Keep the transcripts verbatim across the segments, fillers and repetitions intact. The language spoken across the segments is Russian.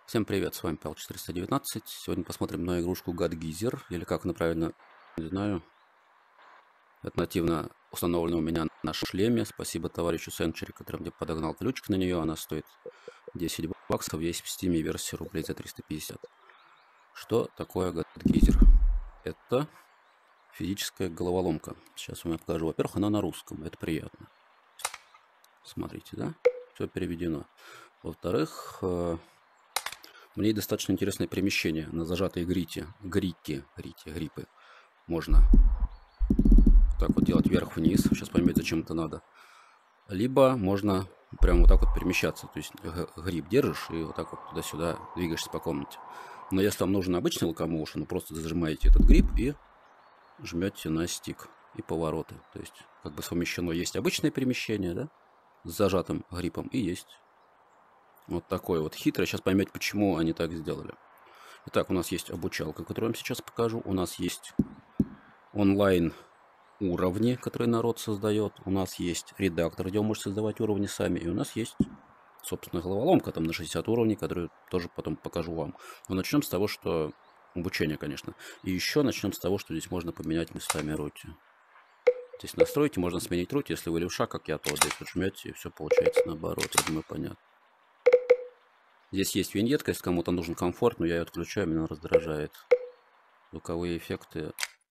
Всем привет, с вами Пал четыреста девятнадцать. Сегодня посмотрим на игрушку GodGeyser, или как она правильно, не знаю. Это нативно установлено у меня на шлеме. Спасибо товарищу Сенчери, который мне подогнал ключик на нее. Она стоит десять баксов, есть в стиме версия рублей за триста пятьдесят. Что такое GodGeyser? Это физическая головоломка. Сейчас вам я покажу. Во-первых, она на русском, это приятно. Смотрите, да? Все переведено. Во-вторых, в ней достаточно интересное перемещение на зажатой грите, грите, грите, гриппы. Можно так вот делать вверх-вниз. Сейчас поймете, зачем это надо. Либо можно прям вот так вот перемещаться. То есть грипп держишь и вот так вот туда-сюда двигаешься по комнате. Но если вам нужен обычный локомоушен, вы просто зажимаете этот грипп и жмете на стик и повороты. То есть как бы совмещено. Есть обычное перемещение, да, с зажатым гриппом, и есть вот такое вот хитрое. Сейчас поймете, почему они так сделали. Итак, у нас есть обучалка, которую я вам сейчас покажу. У нас есть онлайн уровни, которые народ создает. У нас есть редактор, где вы можете создавать уровни сами. И у нас есть, собственно, головоломка там на шестьдесят уровней, которую тоже потом покажу вам. Но начнем с того, что обучение, конечно. И еще начнем с того, что здесь можно поменять местами рути. Здесь настройки, можно сменить рути. Если вы левша, как я, то вот здесь вот жмете, и все получается наоборот. Я думаю, понятно. Здесь есть виньетка, если кому-то нужен комфорт, но я ее отключаю, меня раздражает. Звуковые эффекты.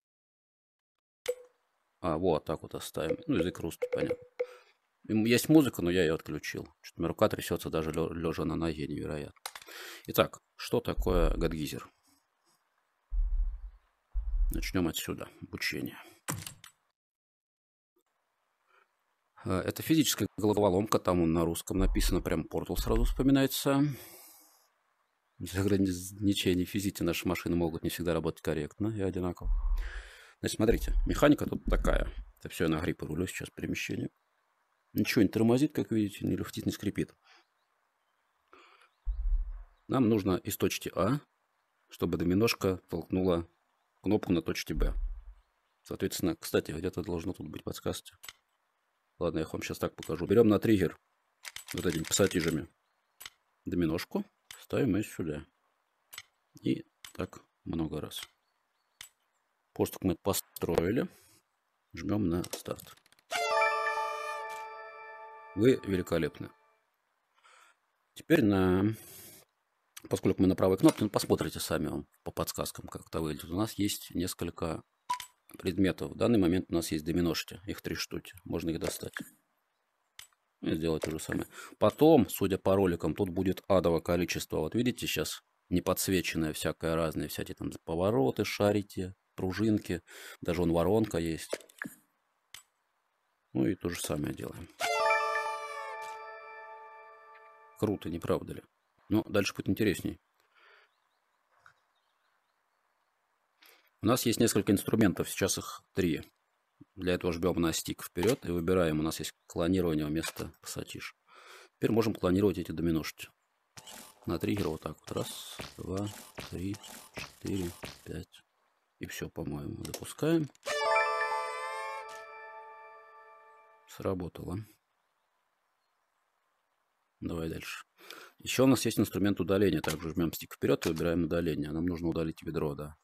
А, вот так вот оставим. Ну, язык русский, понятно. Есть музыка, но я ее отключил. Что-то у меня рука трясется даже лежа на ноге, невероятно. Итак, что такое GodGeyser? Начнем отсюда. Обучение. Это физическая головоломка, там он на русском написано, прям портал сразу вспоминается. Из-за ограничений физики наши машины могут не всегда работать корректно и одинаково. Значит, смотрите, механика тут такая. Это все я на гриппы рулю сейчас перемещение. Ничего не тормозит, как видите, не люфтит, не скрипит. Нам нужно из точки А, чтобы доминошка толкнула кнопку на точке Б. Соответственно, кстати, где-то должно тут быть подсказки. Ладно, я вам сейчас так покажу. Берем на триггер вот этими пассатижами доминошку, ставим ее сюда. И так много раз. После того, как мы это построили, жмем на старт. Вы великолепны. Теперь на... Поскольку мы на правой кнопке, ну, посмотрите сами вам по подсказкам, как это выглядит. У нас есть несколько предметов. В данный момент у нас есть доминошки. Их три штуки. Можно их достать. И сделать то же самое. Потом, судя по роликам, тут будет адово количество. Вот видите, сейчас не подсвеченное всякое разное. Всякие там повороты, шарики, пружинки. Даже вон воронка есть. Ну и то же самое делаем. Круто, не правда ли? Но дальше будет интересней. У нас есть несколько инструментов, сейчас их три. Для этого жмем на стик вперед и выбираем. У нас есть клонирование вместо пассатиж. Теперь можем клонировать эти доминошки. На триггер вот так вот. Раз, два, три, четыре, пять. И все, по-моему. Запускаем. Сработало. Давай дальше. Еще у нас есть инструмент удаления. Также жмем стик вперед и выбираем удаление. Нам нужно удалить ведро, да.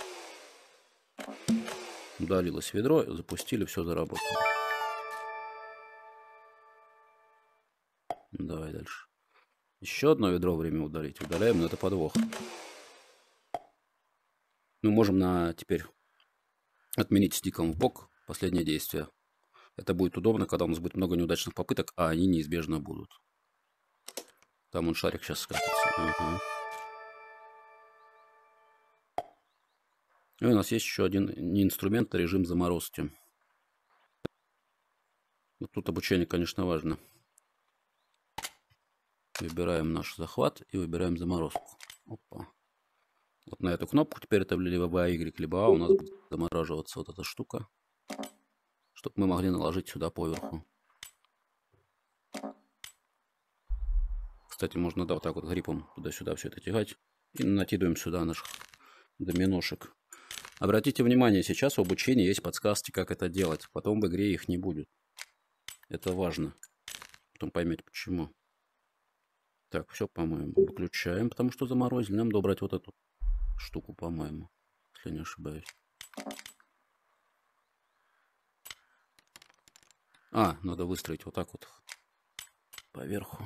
Удалилось ведро, запустили, все заработало. Давай дальше. Еще одно ведро время удалить. Удаляем, но это подвох. Мы можем на теперь отменить стиком в бок последнее действие. Это будет удобно, когда у нас будет много неудачных попыток, а они неизбежно будут. Там он шарик сейчас скатится. Ага. И у нас есть еще один не инструмент, а режим заморозки. Вот тут обучение, конечно, важно. Выбираем наш захват и выбираем заморозку. Опа. Вот на эту кнопку теперь это либо А, Y, либо А у нас будет замораживаться вот эта штука, чтобы мы могли наложить сюда поверху. Кстати, можно, да, вот так вот гриппом туда-сюда все это тягать. И накидываем сюда наших доминошек. Обратите внимание, сейчас в обучении есть подсказки, как это делать. Потом в игре их не будет. Это важно. Потом поймете, почему. Так, все, по-моему, выключаем, потому что заморозили. Нам добрать вот эту штуку, по-моему, если не ошибаюсь. А, надо выстроить вот так вот поверху.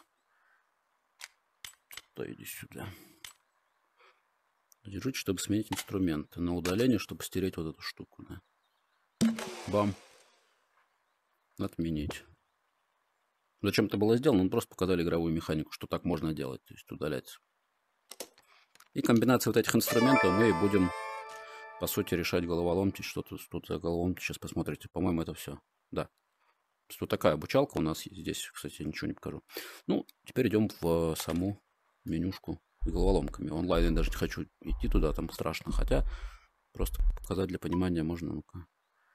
То иди сюда. Держите, чтобы сменить инструменты. На удаление, чтобы стереть вот эту штуку. Да. Бам. Отменить. Зачем это было сделано? Ну, просто показали игровую механику, что так можно делать. То есть удалять. И комбинацией вот этих инструментов мы будем, по сути, решать головоломки. Что тут, тут за головоломки? Сейчас посмотрите. По-моему, это все. Да. Вот такая обучалка у нас здесь. Кстати, ничего не покажу. Ну, теперь идем в саму менюшку с головоломками. Онлайн я даже не хочу идти туда, там страшно. Хотя просто показать для понимания можно. Ну-ка.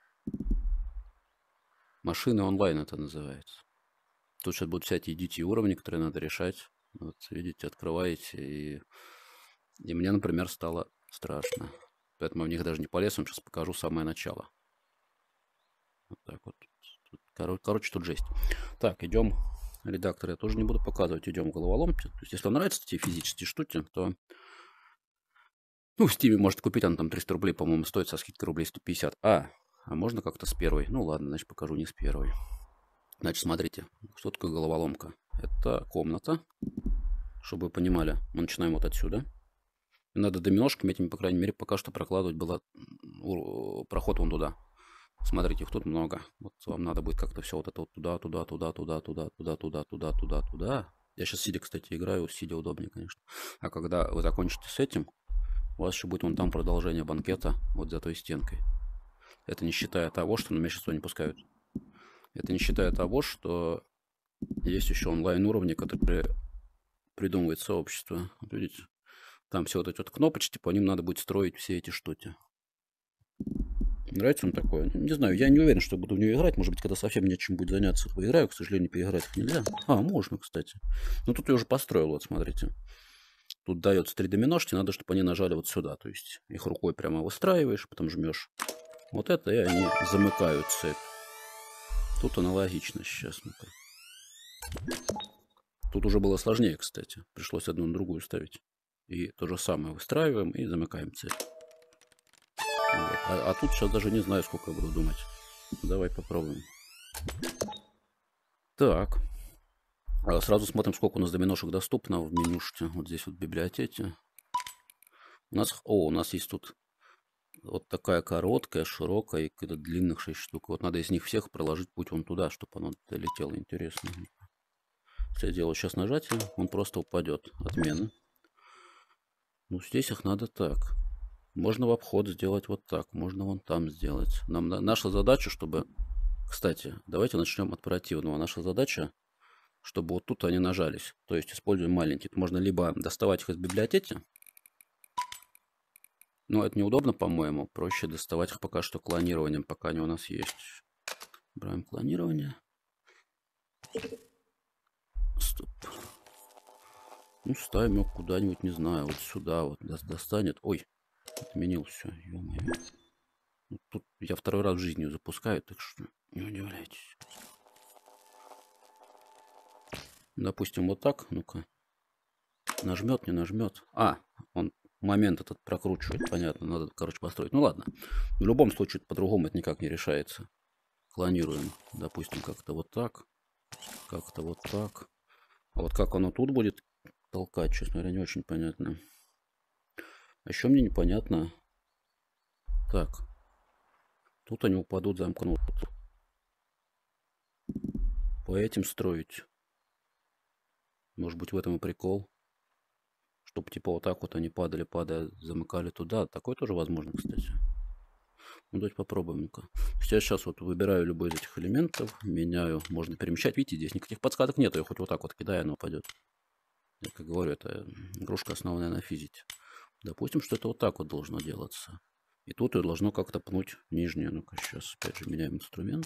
Машины онлайн это называется. Тут сейчас будут всякие идите уровни, которые надо решать. Вот, видите, открываете. И, и мне, например, стало страшно. Поэтому в них даже не полез. Сейчас покажу самое начало. Вот так вот. Тут, короче, тут жесть. Так, идем. Редактор я тоже не буду показывать. Идем в головоломки. То есть, если вам нравятся эти физические штуки, то... Ну, в Steam можете купить. Она там триста рублей, по-моему, стоит со скидкой рублей сто пятьдесят. А, а можно как-то с первой? Ну, ладно, значит, покажу не с первой. Значит, смотрите. Что такое головоломка? Это комната. Чтобы вы понимали, мы начинаем вот отсюда. Надо доминошками этими, по крайней мере, пока что прокладывать было проход вон туда. Смотрите, их тут много. Вот вам надо будет как-то все вот это вот туда, туда, туда, туда, туда, туда, туда, туда, туда, туда. Я сейчас сидя, кстати, играю. Сидя удобнее, конечно. А когда вы закончите с этим, у вас еще будет вон там продолжение банкета вот за той стенкой. Это не считая того, что на меня сейчас туда не пускают. Это не считая того, что есть еще онлайн уровни, которые придумывает сообщество. Вот видите? Там все вот эти вот кнопочки, по ним надо будет строить все эти штуки. Нравится он такое? Не знаю, я не уверен, что буду в нее играть. Может быть, когда совсем нечем будет заняться, поиграю. К сожалению, поиграть их нельзя. А, можно, кстати. Ну, тут я уже построил, вот смотрите. Тут дается три доминошки, надо, чтобы они нажали вот сюда. То есть их рукой прямо выстраиваешь, потом жмешь вот это, и они замыкают цепь. Тут аналогично сейчас. Ну-ка. Тут уже было сложнее, кстати. Пришлось одну на другую ставить. И то же самое выстраиваем и замыкаем цепь. Вот. А, а тут сейчас даже не знаю, сколько я буду думать. Давай попробуем. Так. А сразу смотрим, сколько у нас доминошек доступно в менюшке. Вот здесь вот в библиотеке. У нас, о, у нас есть тут вот такая короткая, широкая и какая-то длинных шесть штук. Вот надо из них всех проложить путь вон туда, чтобы оно долетело. Интересно. Если я делаю сейчас нажатие, он просто упадет. Отмена. Ну, здесь их надо так. Можно в обход сделать вот так. Можно вон там сделать. Нам наша задача, чтобы... Кстати, давайте начнем от оперативного. Наша задача, чтобы вот тут они нажались. То есть используем маленькие. Можно либо доставать их из библиотеки. Но это неудобно, по-моему. Проще доставать их пока что клонированием, пока они у нас есть. Брать клонирование. Стоп. Ну, ставим его куда-нибудь, не знаю, вот сюда вот достанет. Ой, отменил все, ё-моё. Ну, тут я второй раз в жизни ее запускаю, так что не удивляйтесь. Допустим, вот так, ну-ка. Нажмет, не нажмет. А, он момент этот прокручивает, понятно, надо, короче, построить. Ну ладно, в любом случае по-другому это никак не решается. Клонируем, допустим, как-то вот так, как-то вот так. А вот как оно тут будет толкать, честно говоря, не очень понятно. А еще мне непонятно. Так. Тут они упадут, замкнут. По этим строить. Может быть, в этом и прикол. Чтобы типа вот так вот они падали, падая, замыкали туда. Такое тоже возможно, кстати. Ну, давайте попробуем-ка. Я сейчас вот выбираю любой из этих элементов, меняю. Можно перемещать. Видите, здесь никаких подсказок нету. Я хоть вот так вот кидаю, оно упадет. Я как говорю, это игрушка, основанная на физике. Допустим, что это вот так вот должно делаться. И тут ее должно как-то пнуть нижнее. Ну-ка, сейчас опять же меняем инструмент.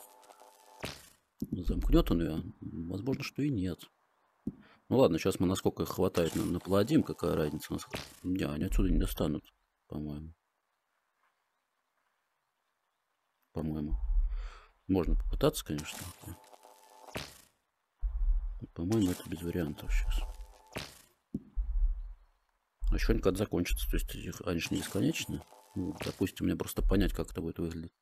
Замкнет он ее? Возможно, что и нет. Ну ладно, сейчас мы насколько их хватает наплодим. Какая разница у нас? Не, они отсюда не достанут, по-моему. По-моему. Можно попытаться, конечно. По-моему, это без вариантов сейчас. А еще они когда закончатся. То есть их, они же не бесконечны. Ну, допустим, мне просто понять, как это будет выглядеть.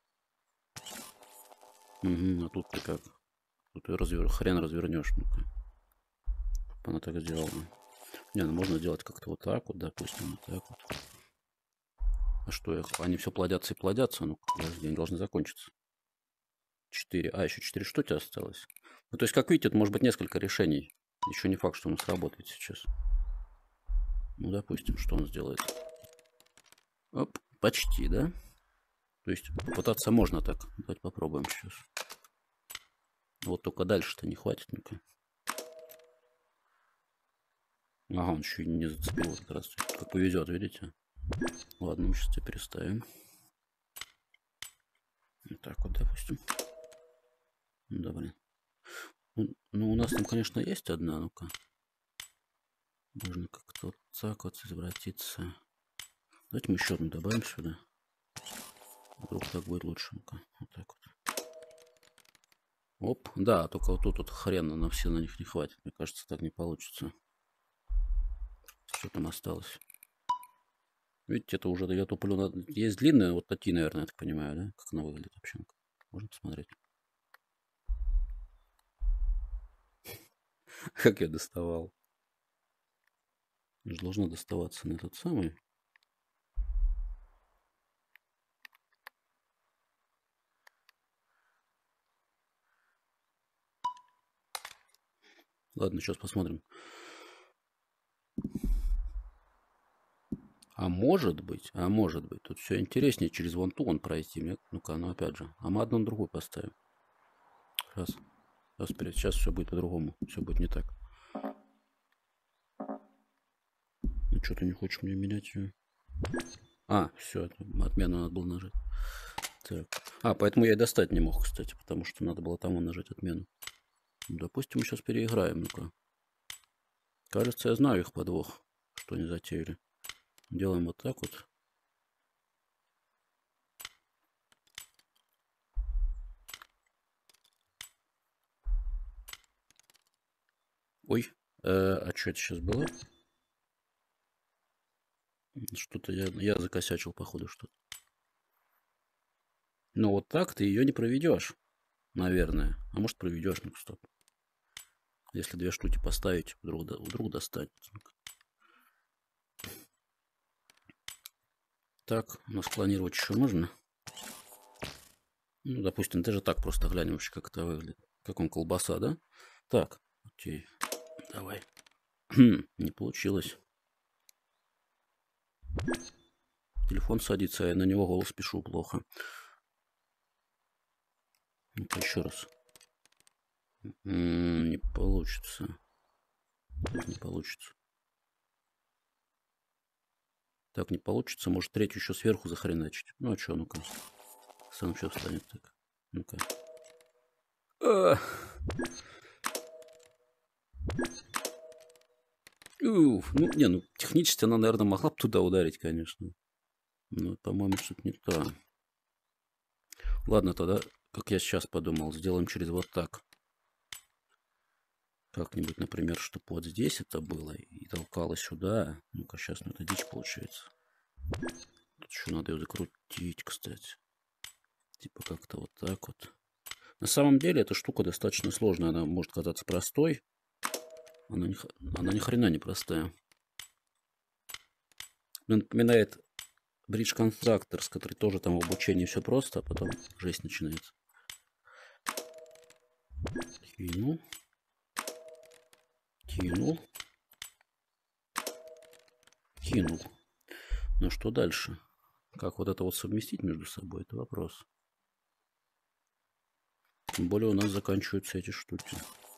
Угу, а тут ты как? Тут ее развер... хрен развернешь. Ну-ка. Она так сделала. Не, ну можно сделать как-то вот так вот, допустим, вот так вот. А что их? Они все плодятся и плодятся. Ну, подожди, они должны закончиться. четыре. А, еще четыре штуки осталось. Ну, то есть, как видите, это может быть несколько решений. Еще не факт, что он сработает сейчас. Ну, допустим, что он сделает. Оп, почти, да? То есть, попытаться можно так. Давайте попробуем сейчас. Вот только дальше-то не хватит. Ну-ка. Ага, он еще и не зацепил как раз. Как повезет, видите? Ладно, мы сейчас тебя переставим. Вот так вот, допустим. Да, блин. Ну, ну, у нас там, конечно, есть одна. Ну-ка. Можно как-то вот так вот извратиться. Давайте мы еще одну добавим сюда. Вдруг так будет лучше. Ну-ка, вот так вот. Оп, да, только вот тут вот хрена на все на них не хватит. Мне кажется, так не получится. Что там осталось? Видите, это уже я туплю на... Есть длинная, вот такие, наверное, я так понимаю, да? Как она выглядит вообще? Можно посмотреть? Как я доставал? Должно доставаться на этот самый. Ладно, сейчас посмотрим. А может быть, а может быть, тут все интереснее через вон ту он пройти. Ну-ка, ну опять же. А мы одну на другую поставим. Раз. Раз вперед. Сейчас все будет по-другому. Все будет не так. Ну что ты не хочешь мне менять ее? А, все, отмену надо было нажать. Так. А, поэтому я и достать не мог, кстати, потому что надо было там нажать отмену. Ну, допустим, мы сейчас переиграем. Ну-ка. Кажется, я знаю их подвох, что они затеяли. Делаем вот так вот. Ой, э, а что это сейчас было? Что-то я, я закосячил, походу, что-то. Но вот так ты ее не проведешь, наверное. А может проведешь, ну стоп. Если две штуки поставить, вдруг, вдруг достанет. Так, у нас клонировать еще можно. Ну, допустим, даже так просто глянем вообще, как это выглядит. Как он колбаса, да? Так, окей. Давай. Не получилось. Телефон садится, я на него голос пишу плохо. Ну-ка еще раз. М-м, не получится. Так не получится. Так не получится. Может, третью еще сверху захреначить. Ну а что, ну-ка. Сам что встанет так. Ну-ка. Уф, ну, не, ну, технически она, наверное, могла бы туда ударить, конечно. Но, по-моему, что-то не то. Ладно, тогда, как я сейчас подумал, сделаем через вот так. Как-нибудь, например, чтобы вот здесь это было и толкало сюда. Ну-ка, сейчас, ну, это дичь получается. Тут еще надо ее закрутить, кстати. Типа как-то вот так вот. На самом деле, эта штука достаточно сложная. Она может казаться простой. Она ни, она ни хрена не простая. Мне напоминает Bridge Constructors, который тоже там в обучении все просто, а потом жесть начинается. Кинул. Кинул. Кинул. Ну что дальше? Как вот это вот совместить между собой, это вопрос. Тем более у нас заканчиваются эти штуки.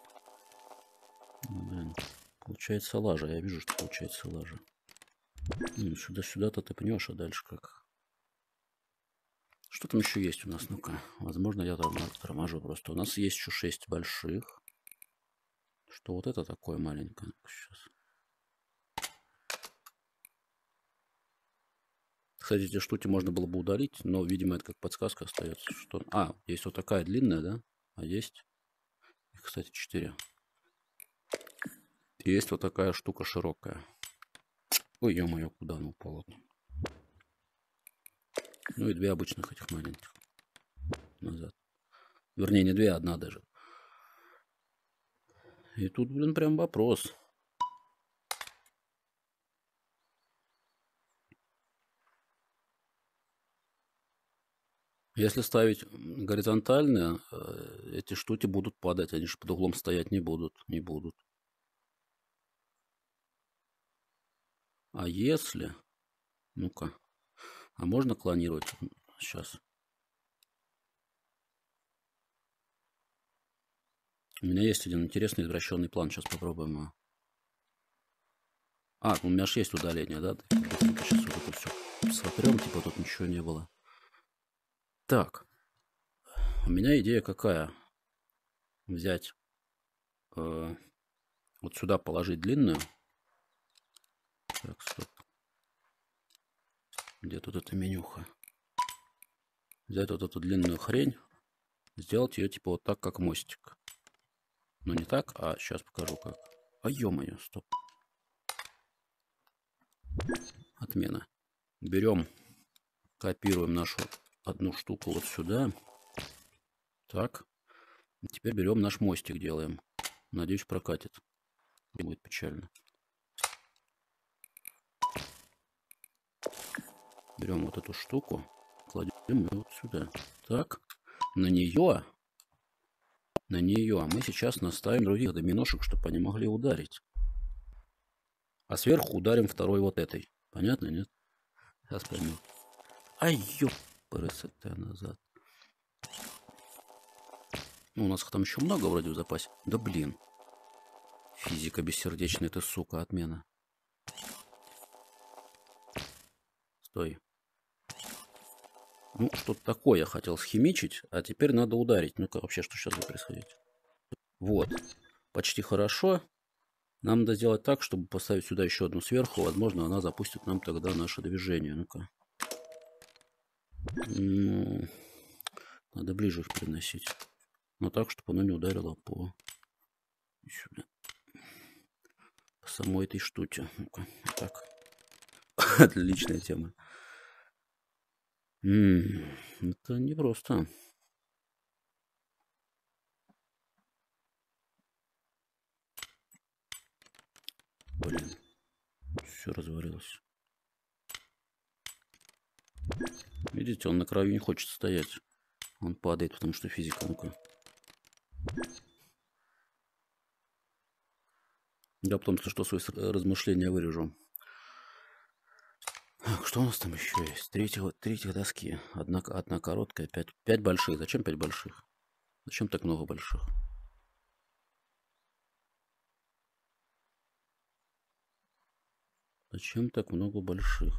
Блин. Получается лажа. Я вижу, что получается лажа. Сюда-сюда-то ты пнешь, а дальше как? Что там еще есть у нас? Ну-ка. Возможно, я там торможу просто. У нас есть еще шесть больших. Что вот это такое маленькое? Сейчас. Кстати, эти штуки можно было бы удалить, но, видимо, это как подсказка остается. Что... А, есть вот такая длинная, да? А есть? Их, кстати, четыре. Есть вот такая штука широкая. Ой, ё-моё, куда она упала? Ну и две обычных этих маленьких. Назад. Вернее, не две, а одна даже. И тут, блин, прям вопрос. Если ставить горизонтально, эти штуки будут падать. Они же под углом стоять не будут. Не будут. А если... Ну-ка. А можно клонировать? Сейчас. У меня есть один интересный извращенный план. Сейчас попробуем. А, у меня же есть удаление, да? Сейчас вот это все сотрем, типа тут ничего не было. Так. У меня идея какая? Взять... Э, вот сюда положить длинную. Так, стоп. Где тут эта менюха? Взять вот эту длинную хрень. Сделать ее типа вот так, как мостик. Ну не так, а сейчас покажу как. А ё-моё, стоп. Отмена. Берем, копируем нашу одну штуку вот сюда. Так. И теперь берем наш мостик, делаем. Надеюсь, прокатит. Не будет печально. Берем вот эту штуку, кладем ее вот сюда. Так. На нее, на нее мы сейчас наставим других доминошек, чтобы они могли ударить. А сверху ударим второй вот этой. Понятно, нет? Сейчас поймем. Ай, ёпрст, назад. Ну, у нас там еще много вроде в запасе. Да блин. Физика бессердечная, ты, сука, отмена. Стой. Ну, что-то такое я хотел схимичить, а теперь надо ударить. Ну-ка, вообще, что сейчас будет происходить? Вот. Почти хорошо. Нам надо сделать так, чтобы поставить сюда еще одну сверху. Возможно, она запустит нам тогда наше движение. Ну-ка. Ну, надо ближе их переносить. Но так, чтобы оно не ударило по... Сюда. По самой этой штуке. Ну-ка. Так. Отличная тема. М-м, это непросто. Блин. Все развалилось. Видите, он на краю не хочет стоять. Он падает, потому что физика. Ну-ка. Я потом, если что, свои размышления вырежу. Так, что у нас там еще есть? Третья, третья доски. Одна, одна короткая, пять, пять больших. Зачем пять больших? Зачем так много больших? Зачем так много больших?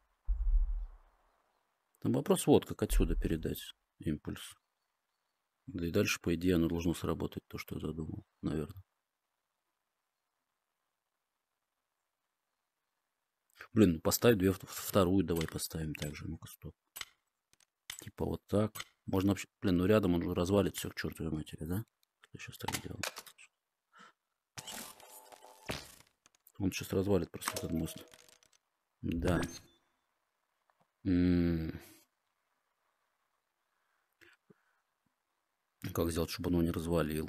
Там вопрос вот, как отсюда передать импульс. Да и дальше, по идее, оно должно сработать, то, что я задумал, наверное. Блин, ну поставь две, вторую давай поставим также. Ну-ка, стоп. Типа вот так. Можно вообще... Блин, ну рядом он же развалит все к чертовой матери, да? Что я сейчас так делал? Он сейчас развалит просто этот мост. Да. М-м-м. Как сделать, чтобы он его не развалил?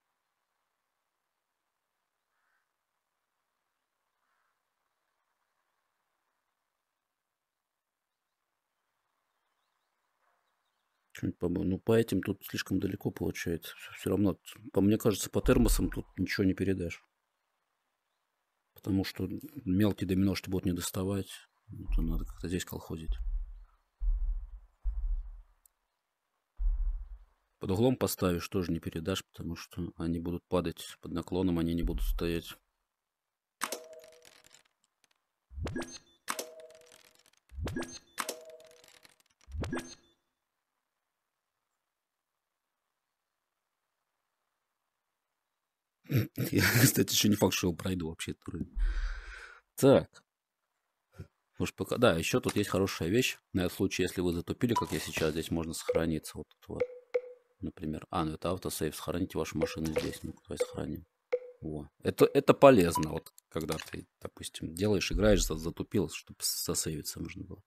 Ну, по этим тут слишком далеко получается. Все равно, по мне кажется, по термосам тут ничего не передашь. Потому что мелкие доминошки будут не доставать. Это надо как-то здесь колхозить. Под углом поставишь, тоже не передашь, потому что они будут падать под наклоном, они не будут стоять. Я, кстати, еще не факт, что его пройду вообще. Так. Может, пока... Да, еще тут есть хорошая вещь. На этот случай, если вы затупили, как я сейчас, здесь можно сохраниться. Вот тут вот. Например. А, ну это автосейв. Сохраните вашу машину здесь. Ну, давай сохраним. Во. Это, это полезно, вот когда ты, допустим, делаешь, играешь, затупил, чтобы засейвиться можно было.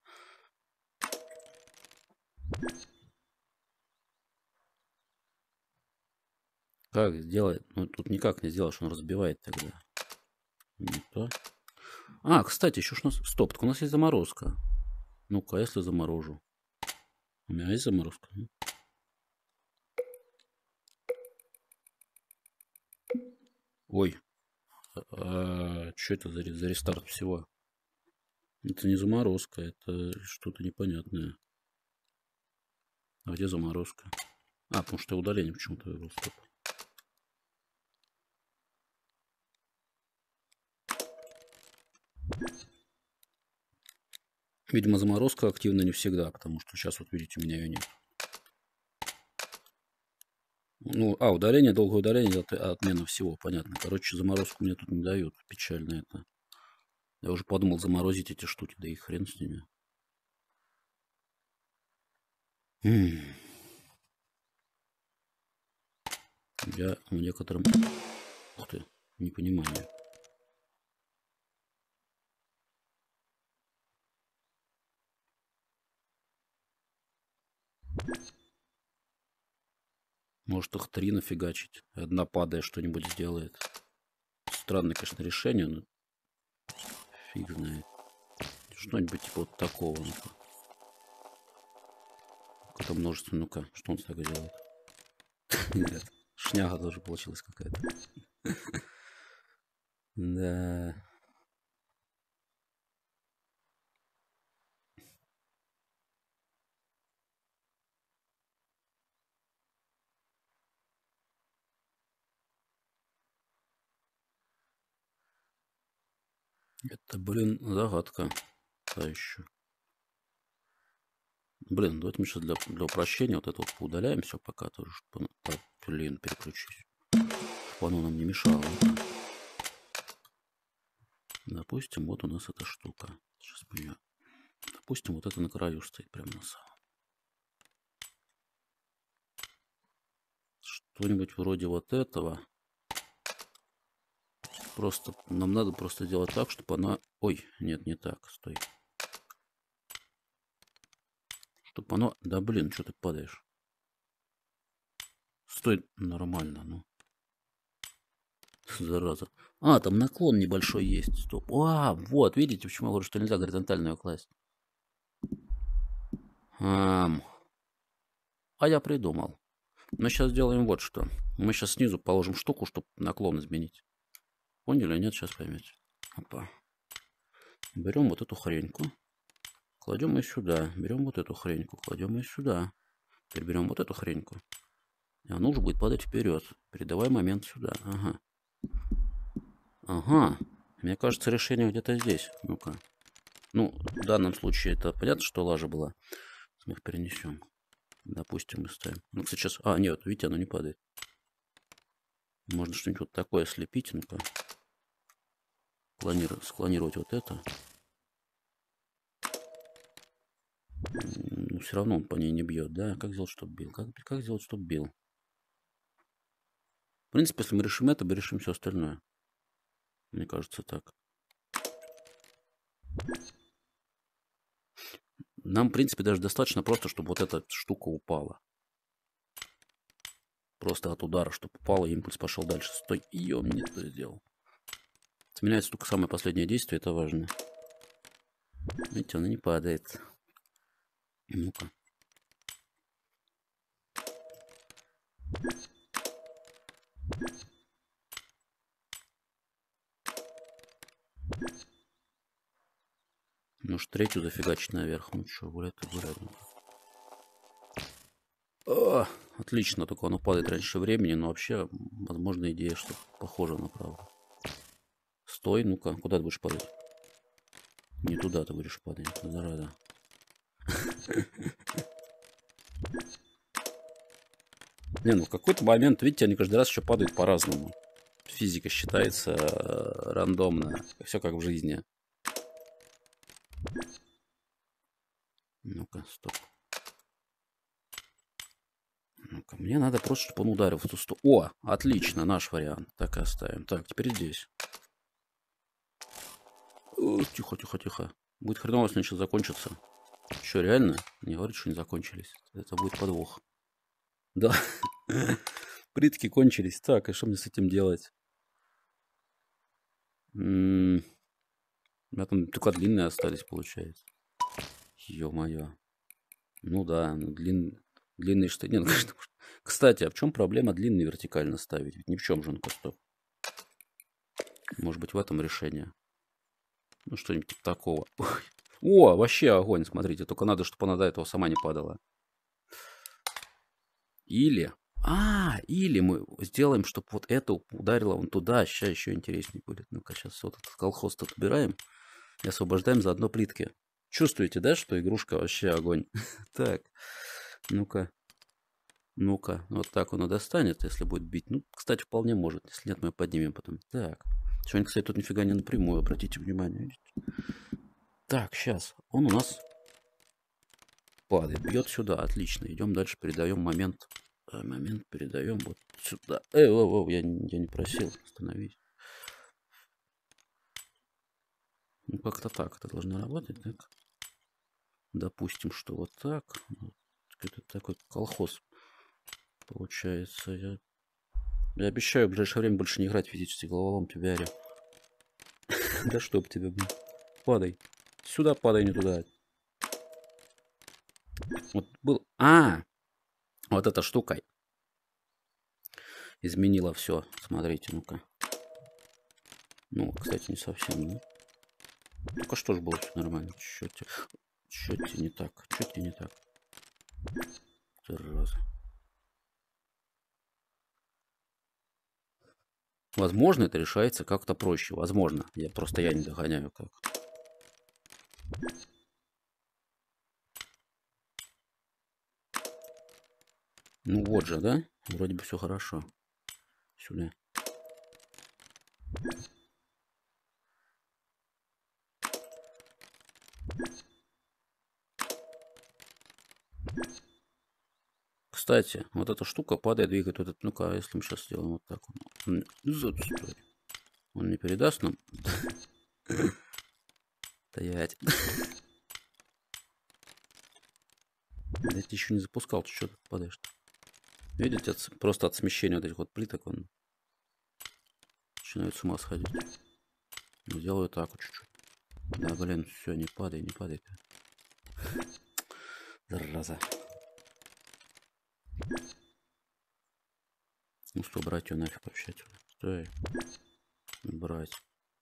Как сделать? Ну, тут никак не сделаешь, он разбивает тогда. Не то. А, кстати, еще ж у нас... Стоп, так у нас есть заморозка. Ну-ка, если заморожу. У меня есть заморозка? Ой. А, что это за, за рестарт всего? Это не заморозка, это что-то непонятное. А где заморозка? А, потому что удаление почему-то выбрал. Стоп. Видимо, заморозка активна не всегда, потому что сейчас, вот видите, у меня ее нет. Ну, а, удаление, долгое удаление, это отмена всего, понятно. Короче, заморозку мне тут не дают. Печально это. Я уже подумал заморозить эти штуки, да и хрен с ними. Я в некотором... Ух ты, непонимание. Может их три нафигачить. Одна падая что-нибудь сделает. Странное, конечно, решение, но фиг знает. Что-нибудь типа вот такого. Ну-ка. Это множество. Ну-ка, что он так делает? Нет, шняга тоже получилась какая-то. Да. Это, блин, загадка. Та еще. Блин, давайте мы сейчас для, для упрощения вот это вот поудаляем все пока тоже, чтобы... Так, блин, переключись. Чтобы оно нам не мешало. Допустим, вот у нас эта штука. Сейчас мы ее... Допустим, вот это на краю стоит прямо на самом. Что-нибудь вроде вот этого. Просто нам надо просто сделать так, чтобы она... Ой, нет, не так, стой. Чтобы оно... Да блин, что ты падаешь? Стой нормально, ну. Зараза. А, там наклон небольшой есть. Стоп. А, вот, видите, почему я говорю, что нельзя горизонтально ее класть. Ам. А я придумал. Мы сейчас сделаем вот что. Мы сейчас снизу положим штуку, чтобы наклон изменить. Поняли? Нет, сейчас поймете. Опа. Берем вот эту хреньку. Кладем ее сюда. Берем вот эту хреньку. Кладем ее сюда. Теперь берем вот эту хреньку. И оно уже будет падать вперед. Передавай момент сюда. Ага. Ага. Мне кажется, решение где-то здесь. Ну-ка. Ну, в данном случае это понятно, что лажа была. Мы их перенесем. Допустим, мы ставим. Ну, сейчас... А, нет, видите, оно не падает. Можно что-нибудь вот такое слепить. Ну-ка. Склонировать, склонировать вот это. Но все равно он по ней не бьет, да? Как сделать, чтобы бил? Как, как сделать, чтобы бил? В принципе, если мы решим это, мы решим все остальное. Мне кажется, так. Нам, в принципе, даже достаточно просто, чтобы вот эта штука упала. Просто от удара, чтобы упала, и импульс пошел дальше. Стой, ё, мне это сделал. Сменяется только самое последнее действие, это важно. Видите, она не падает. Ну-ка. Может, третью зафигачить наверх. Ну что, гулять и гулять. О, отлично, только оно падает раньше времени, но вообще, возможно, идея, что похоже на правду. Стой, ну-ка, куда ты будешь падать? Не туда ты будешь падать, зараза. Не, ну в какой-то момент, видите, они каждый раз еще падают по-разному. Физика считается рандомно. Все как в жизни. Ну-ка, стоп. Ну-ка, мне надо просто, чтобы он ударил в ту сторону. О, отлично, наш вариант. Так и оставим. Так, теперь здесь. О, тихо, тихо, тихо. Будет хреново, если сейчас закончится. Что, реально? Не говорит, что не закончились. Это будет подвох. Да. Плитки кончились. Так, и что мне с этим делать? М-м- У меня там только длинные остались, получается. Ё-моё. Ну да, ну длин... длинные штаны. Не, ну, конечно, кстати, а в чем проблема длинные вертикально ставить? Ведь ни в чем же он косток. Может быть, в этом решение. Ну, что-нибудь типа такого. Ой. О, вообще огонь, смотрите. Только надо, чтобы она до этого сама не падала. Или... А, или мы сделаем, чтобы вот это ударило вон туда. Сейчас еще интереснее будет. Ну-ка, сейчас вот этот колхоз тут убираем. И освобождаем заодно плитки. Чувствуете, да, что игрушка вообще огонь? Так, ну-ка. Ну-ка, вот так он и достанет, если будет бить. Ну, кстати, вполне может. Если нет, мы поднимем потом. Так. Сегодня, кстати, тут нифига не напрямую, обратите внимание. Так, сейчас. Он у нас падает, бьет сюда. Отлично. Идем дальше, передаем момент. Момент передаем вот сюда. Эй, о, о, я, я не просил. Остановись. Ну, как-то так это должно работать, так? Допустим, что вот так. Это такой колхоз. Получается, я... Я обещаю в ближайшее время больше не играть физически головолом тебя орел. Да чтоб тебя, блин. Падай. Сюда падай, не туда. Вот был... А! Вот эта штука изменила все. Смотрите, ну-ка. Ну, кстати, не совсем, да? Только что ж было все нормально. Чё тебе... Чё тебе не так? Чё тебе не так? Зараза. Возможно, это решается как-то проще. Возможно. Я просто я не догоняю как. Ну вот же, да? Вроде бы все хорошо. Сюда. Кстати, вот эта штука падает, двигает вот этот. Ну-ка, если мы сейчас сделаем вот так. Он, он не передаст нам? Стоять. Я тебя еще не запускал, ты что тут падаешь? Видите, от, просто от смещения вот этих вот плиток он начинает с ума сходить. Сделаю так вот чуть-чуть. Да, блин, все, не падай, не падай ты. Зараза. Ну что, брать ее нафиг вообще отсюда. Стой. Брать.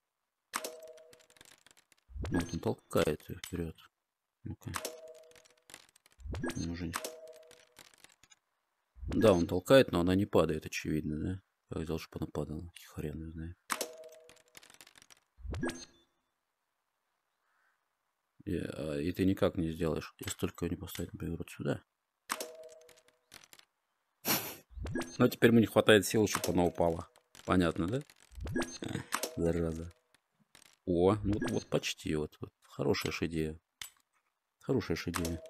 Ну, вот он толкает ее вперед. Ну-ка. Уже... Да, он толкает, но она не падает, очевидно, да? Как сделал, чтобы она падала. Хрен не знаю. И, а, и ты никак не сделаешь, если только ее не поставить, например, вот сюда. Но теперь мне не хватает сил, чтобы она упала. Понятно, да? Зараза. О, ну вот, вот почти. Вот, вот. Хорошая ж идея. Хорошая ж идея.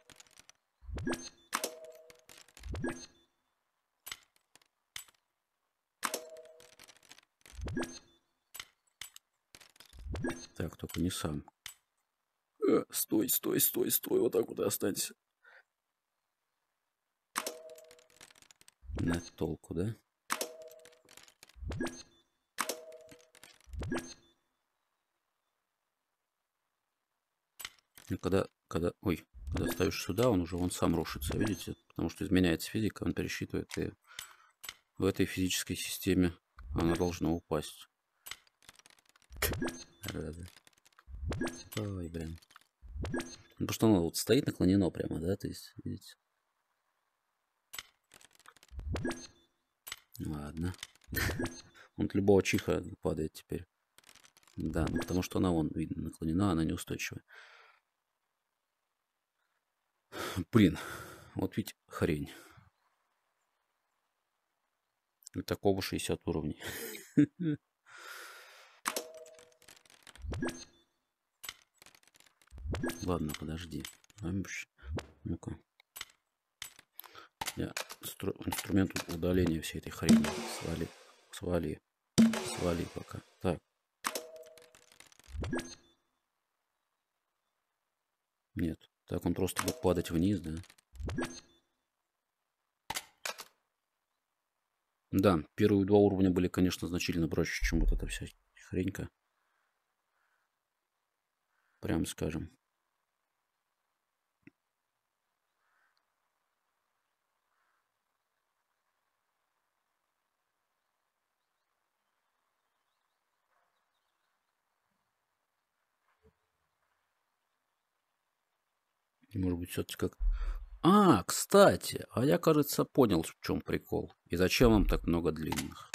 Так, только не сам. Э, стой, стой, стой, стой. Вот так вот и останься. На толку, да? И когда, когда, ой, когда ставишь сюда, он уже он сам рушится, видите? Потому что изменяется физика, он пересчитывает, и в этой физической системе она должна упасть. Рада. Ой, блин. Ну, потому что оно вот стоит наклонено прямо, да, то есть, видите? Ладно. Он от любого чиха падает теперь. Да, ну потому что она, вон, видно, наклонена, она неустойчивая. Блин, вот ведь хрень. И такого шестьдесят уровней. Ладно, подожди. Ну-ка. Я инстру... инструмент удаления всей этой хрени. Свали. Свали. Свали пока. Так. Нет. Так он просто будет падать вниз, да? Да, первые два уровня были, конечно, значительно проще, чем вот эта вся хренька. Прям скажем. Может быть, все-таки как... А, кстати, а я, кажется, понял, в чем прикол. И зачем вам так много длинных.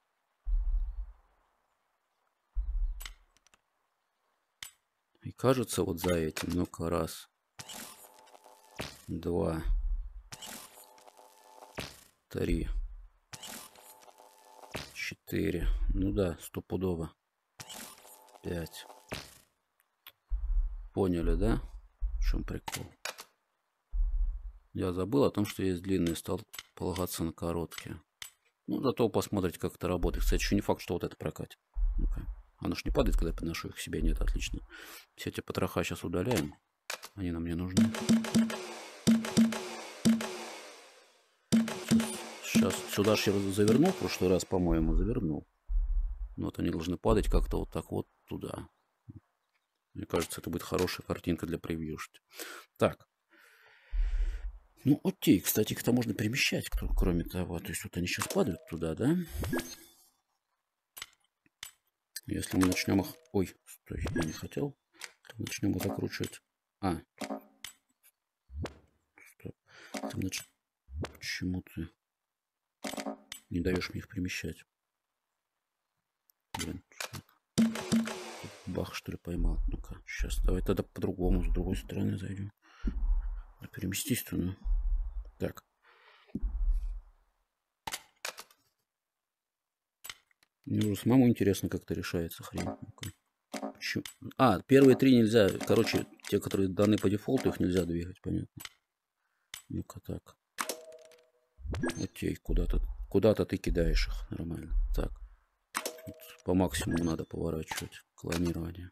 И кажется, вот за этим, ну-ка, раз, два, три, четыре. Ну да, стопудово. Пять. Поняли, да? В чем прикол? Я забыл о том, что есть длинные, стал полагаться на короткие. Ну, зато посмотрите, как это работает. Кстати, еще не факт, что вот это прокатит. Ну-ка. Оно ж не падает, когда я подношу их к себе. Нет, отлично. Все эти потроха сейчас удаляем. Они нам не нужны. Сейчас сюда же я завернул. В прошлый раз, по-моему, завернул. Но вот они должны падать как-то вот так вот туда. Мне кажется, это будет хорошая картинка для превьюшки. Так. Ну, окей. Кстати, их-то можно перемещать, кроме того. То есть вот они сейчас падают туда, да? Если мы начнем их... Ой, стой, я не хотел. Начнем их закручивать. А. Стоп. Ты нач... Почему ты не даешь мне их перемещать? Блин. Бах, что ли, поймал. Ну-ка, сейчас. Давай тогда по-другому, с другой стороны зайдем. Переместись-то, ну. Так. Мне уже самому интересно, как это решается, хрень. Почему? А, первые три нельзя. Короче, те, которые даны по дефолту, их нельзя двигать, понятно. Ну-ка так. Окей, куда-то куда-то ты кидаешь их. Нормально. Так. Вот по максимуму надо поворачивать. Клонирование.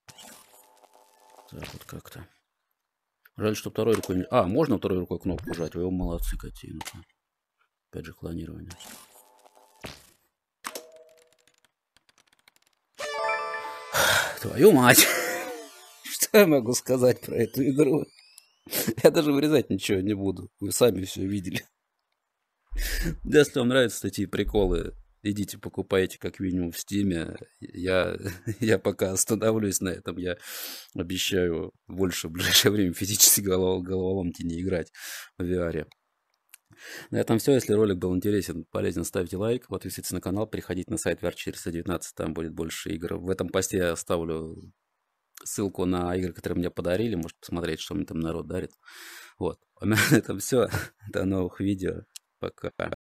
Так, вот как-то. Жаль, что второй рукой не... А, можно второй рукой кнопку жать? Вы молодцы, какие. Ну-ка. Опять же, клонирование. Твою мать! Что я могу сказать про эту игру? Я даже вырезать ничего не буду. Вы сами все видели. Если вам нравятся такие приколы, идите покупайте как минимум в Стиме. Я, я пока остановлюсь на этом. Я обещаю больше в ближайшее время физически голов, головоломки не играть в ви ар. На этом все. Если ролик был интересен, полезен, ставьте лайк, подписывайтесь на канал, переходите на сайт ви ар четыреста девятнадцать, там будет больше игр. В этом посте я оставлю ссылку на игры, которые мне подарили. Можете посмотреть, что мне там народ дарит. Вот. А на этом все. До новых видео. Пока.